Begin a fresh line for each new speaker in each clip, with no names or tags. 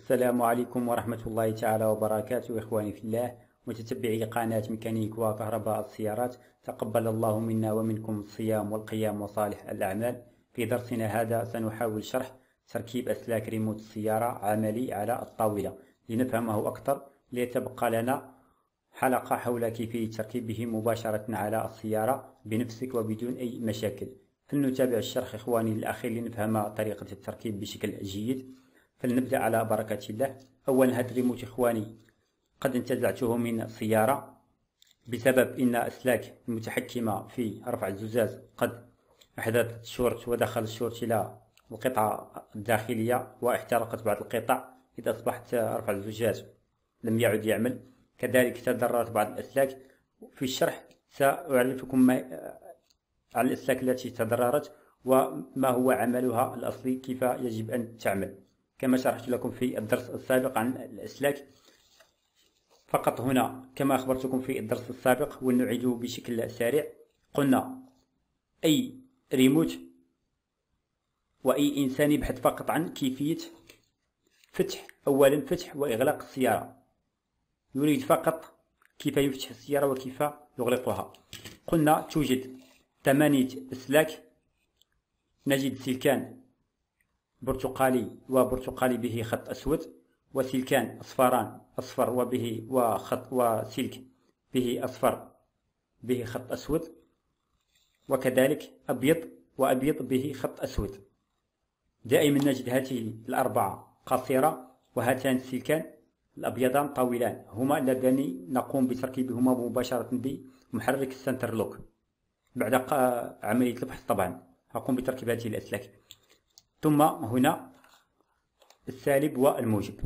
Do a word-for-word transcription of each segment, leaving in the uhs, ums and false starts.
السلام عليكم ورحمة الله تعالى وبركاته. إخواني في الله متتبعي قناة ميكانيك وكهرباء السيارات، تقبل الله منا ومنكم الصيام والقيام وصالح الأعمال. في درسنا هذا سنحاول شرح تركيب أسلاك ريموت السيارة عملي على الطاولة لنفهمه أكثر، ليتبقى لنا حلقة حول كيفية تركيبه مباشرة على السيارة بنفسك وبدون أي مشاكل. فلنتابع الشرح إخواني الأخير لنفهم طريقة التركيب بشكل جيد. فلنبدأ على بركة الله. أولا، هذا الريموت إخواني قد انتزعته من السيارة بسبب أن أسلاك المتحكمة في رفع الزجاج قد أحدثت شورت، ودخل الشورت إلى القطعة الداخلية واحترقت بعض القطع، إذا أصبحت رفع الزجاج لم يعد يعمل. كذلك تضررت بعض الأسلاك. في الشرح سأعرفكم ما على الأسلاك التي تضررت وما هو عملها الأصلي، كيف يجب أن تعمل، كما شرحت لكم في الدرس السابق عن الأسلاك. فقط هنا كما أخبرتكم في الدرس السابق ونعيده بشكل سريع، قلنا أي ريموت وأي إنسان يبحث فقط عن كيفية فتح أولا فتح وإغلاق السيارة، يريد فقط كيف يفتح السيارة وكيف يغلقها. قلنا توجد ثمانية أسلاك، نجد سلكان برتقالي وبرتقالي به خط أسود، وسلكان أصفران أصفر وبه وخط وسلك به أصفر به خط أسود، وكذلك أبيض وأبيض به خط أسود. دائما نجد هذه الأربعة قصيرة، وهاتان السلكان الأبيضان طويلان هما اللذان نقوم بتركيبهما مباشرة بمحرك السنتر لوك. بعد عملية الفحص طبعا أقوم بتركيب هذه الأسلاك. ثم هنا السالب والموجب.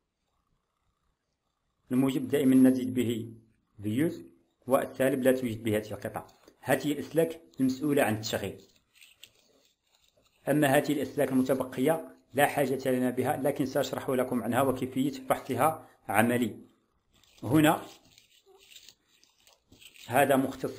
الموجب دائما نجد به فيوز، والسالب لا توجد به هذه القطع. هذه الأسلاك المسؤولة عن التشغيل، أما هذه الأسلاك المتبقية لا حاجة لنا بها، لكن سأشرح لكم عنها وكيفية فحصها عملي. هنا هذا مختص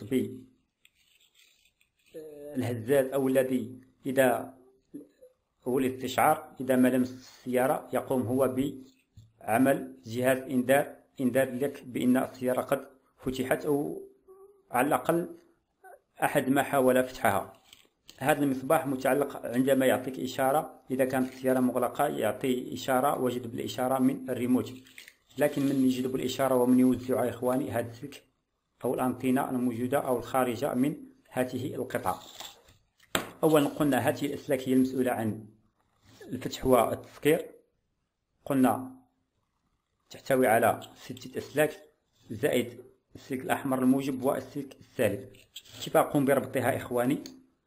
بالهزاز أو الذي إذا هو الاستشعار، إذا ما لمس السيارة يقوم هو بعمل جهاز إنذار إنذار لك بأن السيارة قد فتحت، أو على الأقل أحد ما حاول فتحها. هذا المصباح متعلق عندما يعطيك إشارة، إذا كانت السيارة مغلقة يعطي إشارة وجذب الإشارة من الريموت، لكن من يجذب الإشارة ومن يوزعها يا إخواني هذا السلك أو الأنتينة الموجودة أو الخارجة من هذه القطعة. أولا قلنا هذه الأسلاك هي المسؤولة عن الفتح والتسكير. قلنا تحتوي على ستة أسلاك زائد السلك الأحمر الموجب والسلك السالب. كيف أقوم بربطها إخواني؟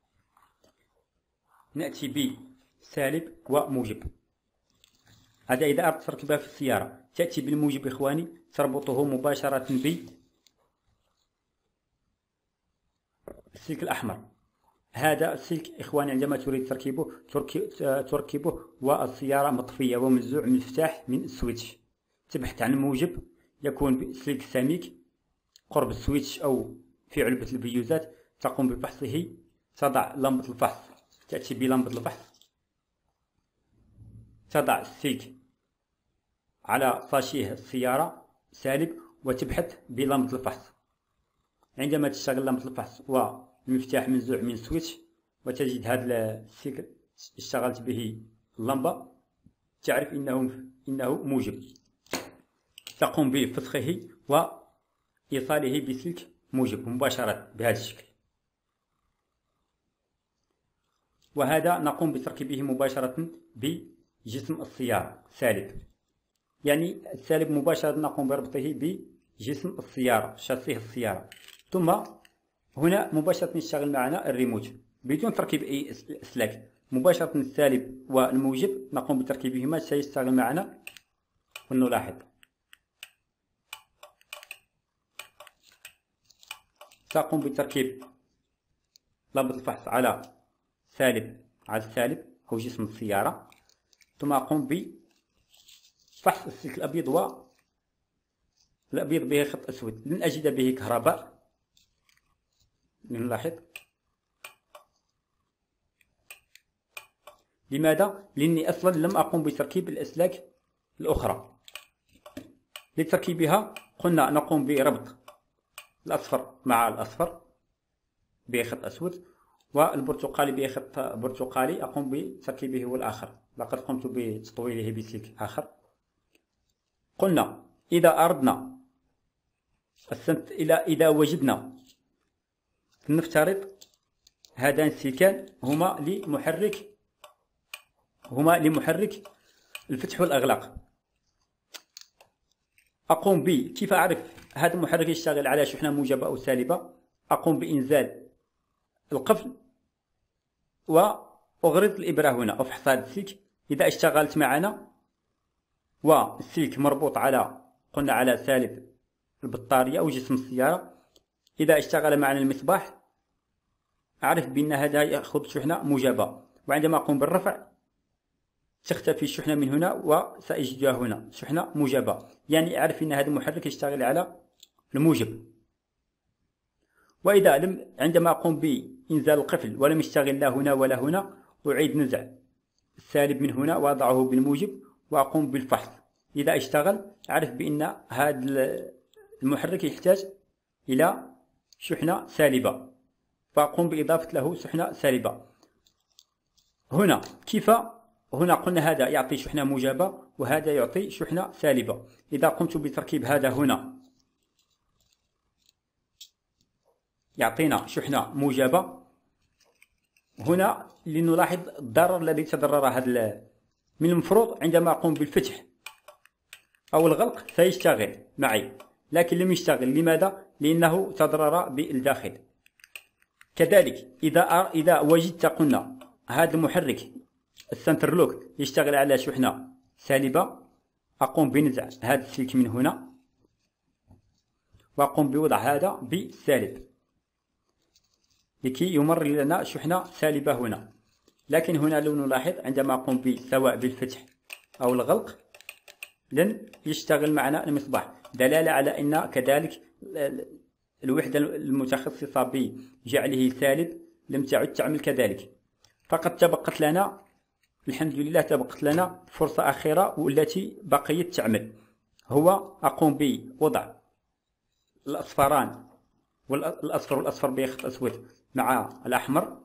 نأتي بسالب وموجب. هذا إذا أردت تركبها في السيارة، تأتي بالموجب إخواني تربطه مباشرة بالسلك الأحمر. هذا السلك إخواني عندما تريد تركيبه تركبه والسيارة مطفية ومنزوع من المفتاح من السويتش. تبحث عن موجب يكون سلك سميك قرب السويتش أو في علبة البيوزات، تقوم بفحصه. تضع لمبة الفحص، تأتي بلمبة الفحص، تضع السلك على ساشيه السيارة سالب وتبحث بلمبة الفحص. عندما تشتغل لمبة الفحص والمفتاح منزوع من السويتش وتجد هذا السلك اشتغلت به اللمبة، تعرف إنه إنه موجب. تقوم بفسخه وإيصاله بسلك موجب مباشرة بهذا الشكل، وهذا نقوم بتركيبه مباشرة بجسم السيارة سالب، يعني السالب مباشرة نقوم بربطه بجسم السيارة شاسيه السيارة. ثم هنا مباشرة يشتغل معنا الريموت بدون تركيب أي أسلاك. مباشرة السالب والموجب نقوم بتركيبهما سيشتغل معنا. ونلاحظ سأقوم بتركيب لمبة الفحص على سالب على السالب أو جسم السيارة، ثم أقوم بفحص السلك الأبيض والأبيض به خط أسود، لن أجد به كهرباء. نلاحظ لماذا؟ لأني أصلا لم أقوم بتركيب الأسلاك الأخرى. لتركيبها قلنا نقوم بربط الأصفر مع الأصفر بخط أسود، والبرتقالي بخط برتقالي أقوم بتركيبه هو الآخر. لقد قمت بتطويله بسلك آخر. قلنا إذا أردنا إذا وجدنا، نفترض هذان السلكان هما لمحرك هما لمحرك الفتح والإغلاق. أقوم ب كيف أعرف هذا المحرك يشتغل على شحنة موجبة أو سالبة؟ أقوم بإنزال القفل وأغرد الإبرة هنا أفحص هذا السلك. إذا اشتغلت معنا والسلك مربوط على قلنا على سالب البطارية أو جسم السيارة، إذا اشتغل معنا المصباح أعرف بأن هذا يأخذ شحنة موجبة، وعندما أقوم بالرفع تختفي الشحنة من هنا وسأجدها هنا شحنة موجبة، يعني أعرف أن هذا المحرك يشتغل على الموجب. وإذا لم عندما أقوم بإنزال القفل ولم يشتغل لا هنا ولا هنا، أعيد نزع السالب من هنا وأضعه بالموجب وأقوم بالفحص. إذا اشتغل أعرف بأن هذا المحرك يحتاج إلى شحنة سالبة، فأقوم بإضافة له شحنة سالبة. هنا كيف؟ هنا قلنا هذا يعطي شحنة موجبة وهذا يعطي شحنة سالبة. إذا قمت بتركيب هذا هنا يعطينا شحنة موجبة. هنا لنلاحظ الضرر الذي تضرر هذا. من المفروض عندما أقوم بالفتح أو الغلق سيشتغل معي، لكن لم يشتغل. لماذا؟ لأنه تضرر بالداخل. كذلك إذا إذا وجدت قلنا هذا المحرك السنتر لوك يشتغل على شحنة سالبة، أقوم بنزع هذا السلك من هنا وأقوم بوضع هذا بالسالب لكي يمر لنا شحنة سالبة هنا. لكن هنا لو نلاحظ عندما أقوم سواء بالفتح أو الغلق لن يشتغل معنا المصباح، دلالة على أن كذلك الوحدة المتخصصة بجعله سالب لم تعد تعمل كذلك. فقد تبقت لنا الحمد لله تبقت لنا فرصة أخيرة والتي بقيت تعمل، هو أقوم بوضع الأصفران والأصفر والأصفر بخط أسود مع الأحمر،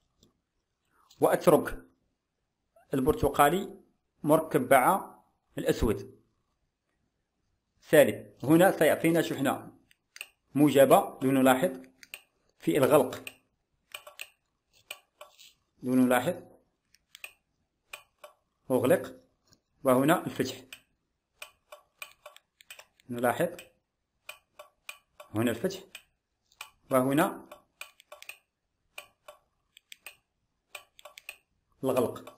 وأترك البرتقالي مركب مع الأسود سالب. هنا سيعطينا شحنة موجبة. لنلاحظ في الغلق لنلاحظ أغلق وهنا الفتح. نلاحظ هنا الفتح وهنا الغلق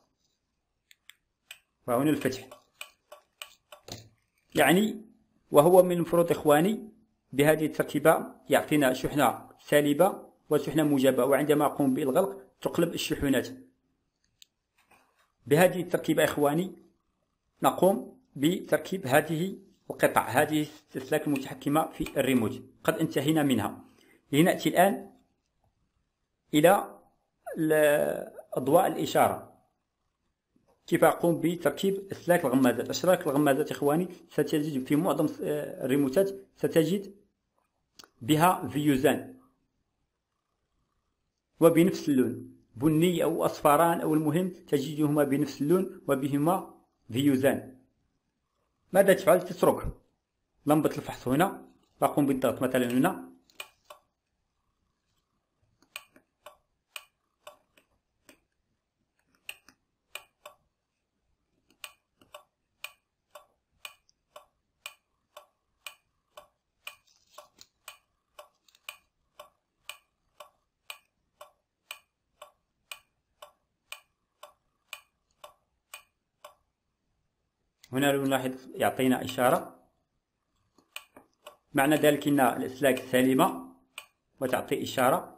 وهنا الفتح. يعني وهو من المفروض إخواني بهذه التركيبة يعطينا شحنة سالبة وشحنة موجبة، وعندما أقوم بالغلق تقلب الشحنات. بهذه التركيبة إخواني نقوم بتركيب هذه القطع، هذه الأسلاك المتحكمة في الريموت. قد انتهينا منها. لنأتي الآن إلى أضواء الإشارة. كيف أقوم بتركيب أسلاك الغمازات؟ أسلاك الغمازات إخواني ستجد في معظم الريموتات ستجد بها فيوزان وبنفس اللون، بني أو أصفران أو المهم تجدهما بنفس اللون وبهما فيوزان. ماذا تفعل؟ تترك لمبة الفحص هنا وأقوم بالضغط مثلا هنا، هنا نلاحظ يعطينا إشارة، معنى ذلك أن الأسلاك سالمة وتعطي إشارة.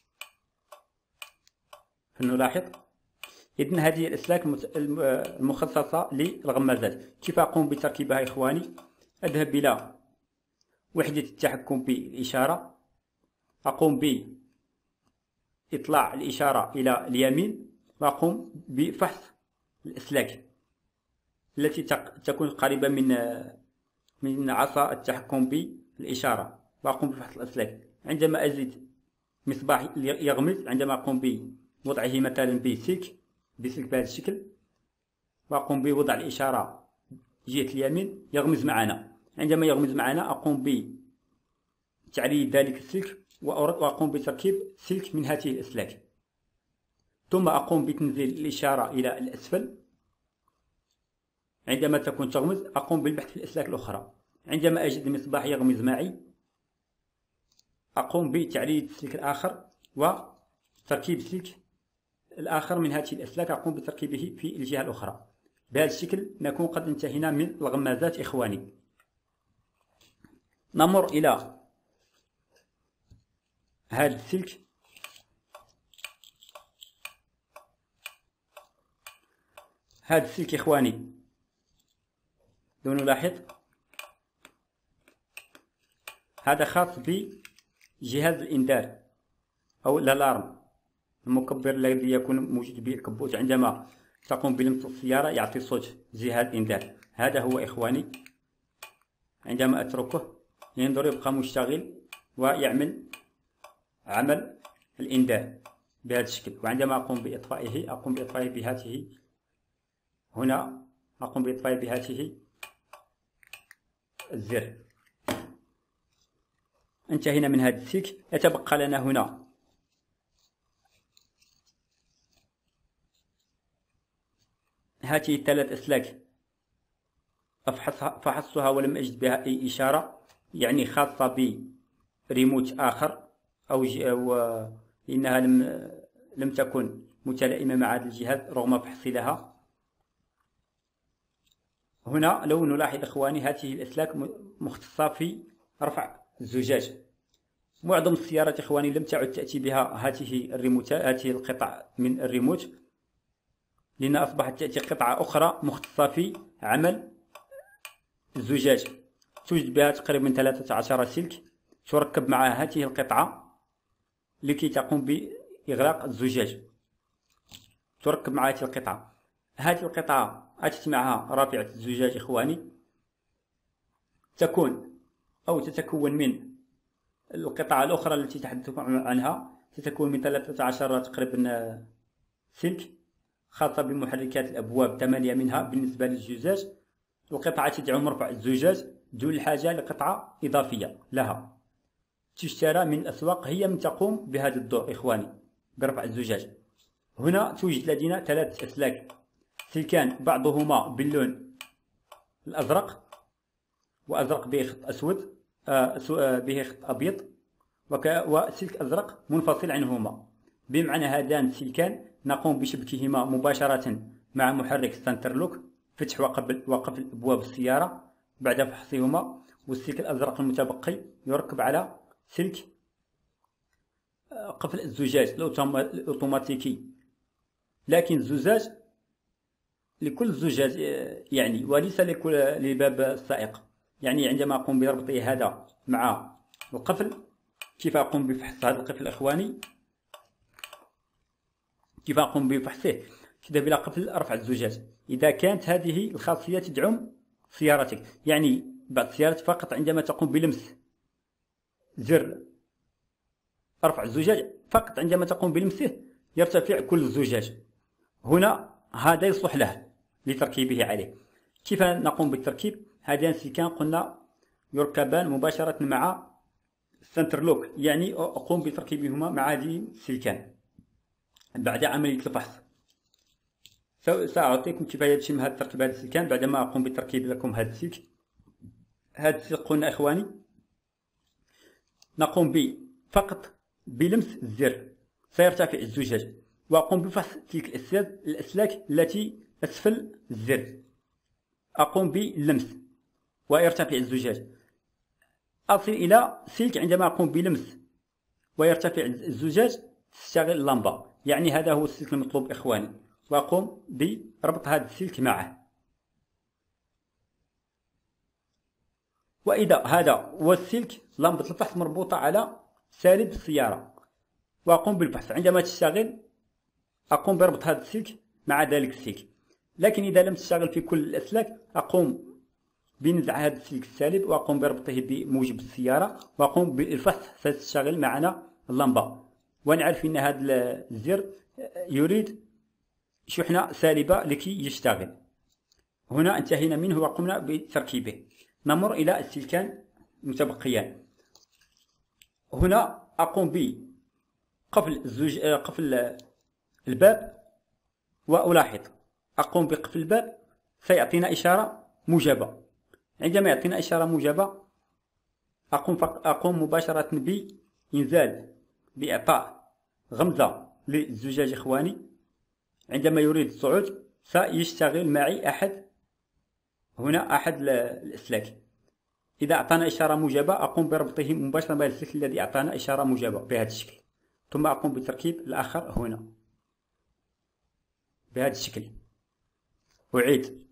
فنلاحظ إذن هذه الأسلاك المخصصة للغمازات. كيف أقوم بتركيبها إخواني؟ أذهب إلى وحدة التحكم بالإشارة، أقوم بإطلاع الإشارة إلى اليمين وأقوم بفحص الأسلاك. التي تكون قريبة من من عصا التحكم بالإشارة، وأقوم بفحص الأسلاك. عندما أجد مصباح يغمز، عندما أقوم بوضعه مثلا بسلك بسلك بهذا الشكل، وأقوم بوضع الإشارة جهة اليمين، يغمز معنا. عندما يغمز معنا أقوم بتعريض ذلك السلك وأقوم بتركيب سلك من هذه الأسلاك، ثم أقوم بتنزيل الإشارة إلى الأسفل. عندما تكون تغمز أقوم بالبحث في الأسلاك الأخرى. عندما أجد المصباح يغمز معي أقوم بتعريض السلك الآخر وتركيب السلك الآخر من هذه الأسلاك، أقوم بتركيبه في الجهة الأخرى. بهذا الشكل نكون قد انتهينا من الغمازات إخواني. نمر إلى هذا السلك. هذا السلك إخواني لو نلاحظ هذا خاص بجهاز الإنذار أو الألارم، المكبر الذي يكون موجود به الكبوت. عندما تقوم بلمس السيارة يعطي صوت جهاز إنذار. هذا هو إخواني. عندما أتركه ينظر يبقى مشتغل ويعمل عمل الإنذار بهذا الشكل. وعندما أقوم بإطفائه أقوم بإطفائه بهذه هنا، أقوم بإطفائه بهذه الزر. انتهينا من هذا السلك. يتبقى لنا هنا هذه الثلاث أسلاك فحصتها ولم أجد بها أي إشارة، يعني خاصة بريموت آخر أو, أو لأنها لم لم تكن متلائمة مع هذا الجهاز رغم فحصي لها. هنا لو نلاحظ إخواني هذه الأسلاك مختصة في رفع الزجاج. معظم السيارات إخواني لم تعد تأتي بها هذه الريموتات، هذه القطع من الريموت، لأن أصبحت تأتي قطعة أخرى مختصة في عمل الزجاج. توجد بها تقريبا من ثلاثة عشر سلك تركب مع هذه القطعة لكي تقوم بإغلاق الزجاج. تركب مع هذه القطعة. هذه القطعة أتت معها رافعة الزجاج إخواني، تكون أو تتكون من القطعة الأخرى التي تحدثت عنها، تتكون من ثلاثة عشر تقريبا سلك خاصة بمحركات الأبواب، ثمانية منها بالنسبة للزجاج. القطعة تدعم رفع الزجاج دون الحاجة لقطعة إضافية لها تشترى من الأسواق، هي من تقوم بهذا الدور إخواني برفع الزجاج. هنا توجد لدينا ثلاث أسلاك، سلكان بعضهما باللون الأزرق وأزرق به خط أسود آه به خط أبيض، وسلك أزرق منفصل عنهما. بمعنى هذان السلكان نقوم بشبكهما مباشرة مع محرك سنترلوك، فتح وقفل أبواب السيارة بعد فحصهما. والسلك الأزرق المتبقي يركب على سلك قفل الزجاج الأوتوماتيكي، لكن الزجاج لكل زجاج يعني، وليس لكل لباب السائق. يعني عندما أقوم بربط هذا مع القفل، كيف أقوم بفحص هذا القفل إخواني؟ كيف أقوم بفحصه؟ كذا بلا قفل رفع الزجاج. إذا كانت هذه الخاصية تدعم سيارتك، يعني بعض السيارات فقط عندما تقوم بلمس زر رفع الزجاج، فقط عندما تقوم بلمسه يرتفع كل الزجاج. هنا هذا يصلح له لتركيبه عليه. كيف نقوم بالتركيب؟ هذان السلكان قلنا يركبان مباشرة مع السنترلوك، يعني أقوم بتركيبهما مع هذه السلكان بعد عملية الفحص. سأعطيكم كيف يتم هذا تركيب هذا السلكان بعدما أقوم بتركيب لكم هذا السلك. هذا السلك قلنا إخواني نقوم ب فقط بلمس الزر سيرتفع الزجاج، وأقوم بفحص تلك الأسلاك التي أسفل الزر. أقوم باللمس ويرتفع الزجاج. أصل إلى سلك عندما أقوم بلمس ويرتفع الزجاج تشتغل اللمبة، يعني هذا هو السلك المطلوب إخواني، وأقوم بربط هذا السلك معه. وإذا هذا هو السلك، لمبة الفحص مربوطة على سالب السيارة، وأقوم بالفحص. عندما تشتغل أقوم بربط هذا السلك مع ذلك السلك. لكن إذا لم تشتغل في كل الأسلاك أقوم بنزع هذا السلك السالب وأقوم بربطه بموجب السيارة وأقوم بالفحص. ستشتغل معنا اللمبة ونعرف أن هذا الزر يريد شحنة سالبة لكي يشتغل. هنا انتهينا منه وقمنا بتركيبه. نمر إلى السلكان المتبقيان. هنا أقوم بقفل الزوج قفل الباب وألاحظ أقوم بقفل الباب سيعطينا إشارة موجبة. عندما يعطينا إشارة موجبة أقوم أقوم مباشرة بإنزال بإعطاء غمزة للزجاج إخواني. عندما يريد الصعود سيشتغل معي أحد هنا أحد الأسلاك. إذا أعطانا إشارة موجبة أقوم بربطه مباشرة بالسلك الذي أعطانا إشارة موجبة بهذا الشكل، ثم أقوم بتركيب الآخر هنا بهذا الشكل. أعيد،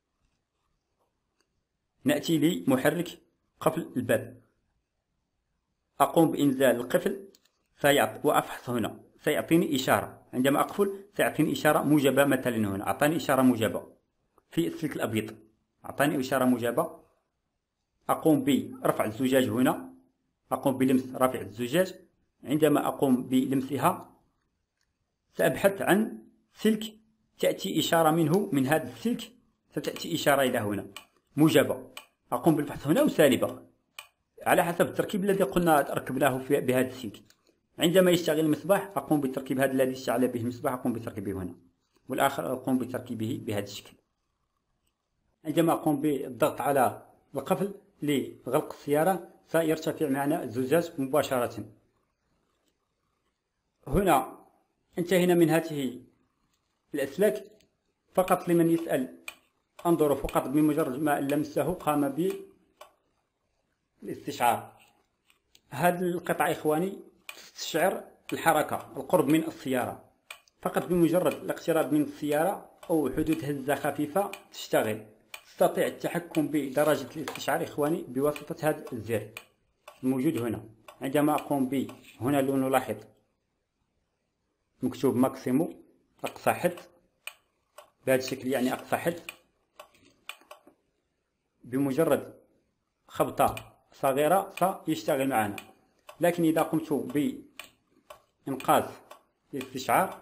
نأتي لمحرك قفل الباب، أقوم بإنزال القفل وأفحص هنا سيعطيني إشارة. عندما أقفل سيعطيني إشارة موجبة. مثلا هنا أعطاني إشارة موجبة في السلك الأبيض، أعطاني إشارة موجبة. أقوم برفع الزجاج هنا، أقوم بلمس رافع الزجاج. عندما أقوم بلمسها سأبحث عن سلك تأتي إشارة منه، من هذا السلك ستأتي إشارة إلى هنا موجبة. أقوم بالفحص هنا وسالبة على حسب التركيب الذي قلنا ركبناه بهذا السلك. عندما يشتغل المصباح أقوم بتركيب هذا الذي اشتعل به المصباح، أقوم بتركيبه هنا، والآخر أقوم بتركيبه بهذا الشكل. عندما أقوم بالضغط على القفل لغلق السيارة سيرتفع معنا الزجاج مباشرة. هنا انتهينا من هذه الأسلاك. فقط لمن يسأل انظروا، فقط بمجرد ما لمسه قام بالاستشعار. هذه القطعة إخواني تستشعر الحركة، القرب من السيارة. فقط بمجرد الاقتراب من السيارة أو حدوث هزة خفيفة تشتغل. تستطيع التحكم بدرجة الاستشعار إخواني بواسطة هذا الزر الموجود هنا. عندما أقوم ب هنا لو نلاحظ مكتوب ماكسيمو أقصى حد بهذا الشكل، يعني أقصى حد. بمجرد خبطة صغيرة سيشتغل معنا. لكن إذا قمت بإنقاذ الاستشعار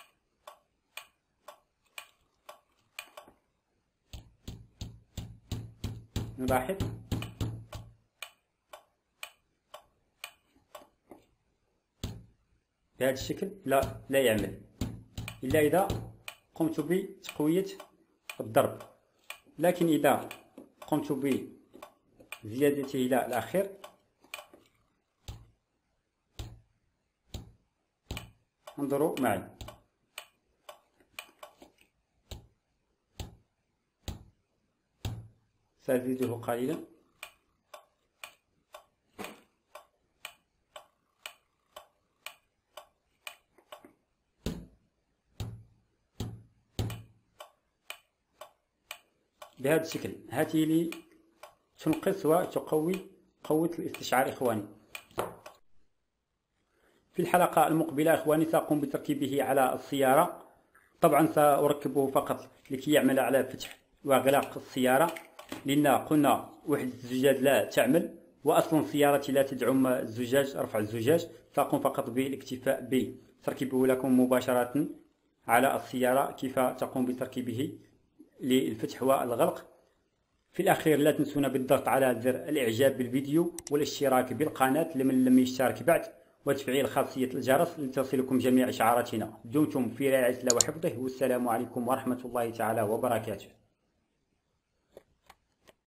نلاحظ بهذا الشكل لا لا يعمل إلا إذا قمت بتقوية الضرب. لكن إذا قمت بزيادته إلى الأخير انظروا معي سأزيده قليلا. بهذا الشكل. هذه لي تنقص وتقوي قوة الاستشعار إخواني. في الحلقة المقبلة إخواني سأقوم بتركيبه على السيارة. طبعا سأركبه فقط لكي يعمل على فتح وإغلاق السيارة، لأن قلنا وحدة الزجاج لا تعمل، وأصلا سيارتي لا تدعم الزجاج رفع الزجاج. سأقوم فقط بالاكتفاء بتركيبه لكم مباشرة على السيارة كيف تقوم بتركيبه للفتح والغلق. في الأخير لا تنسونا بالضغط على زر الإعجاب بالفيديو والاشتراك بالقناة لمن لم يشترك بعد، وتفعيل خاصية الجرس لتصلكم جميع إشعاراتنا. دمتم في رعاية الله وحفظه، والسلام عليكم ورحمة الله تعالى وبركاته.